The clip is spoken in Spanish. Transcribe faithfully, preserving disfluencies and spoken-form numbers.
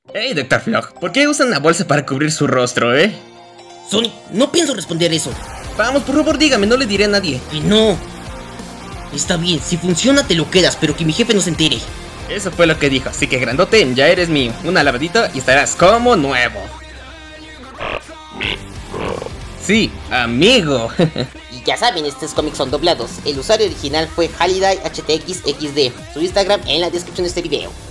Hey, doctor Flog, ¿por qué usan una bolsa para cubrir su rostro, eh? Sonic, no pienso responder eso. Vamos, por favor, dígame, no le diré a nadie. Que no. Está bien, si funciona te lo quedas, pero que mi jefe no se entere. Eso fue lo que dijo, así que grandote, ya eres mío. Una lavadita y estarás como nuevo. Sí, amigo. Y ya saben, estos cómics son doblados. El usuario original fue Halliday H T X X D. Su Instagram en la descripción de este video.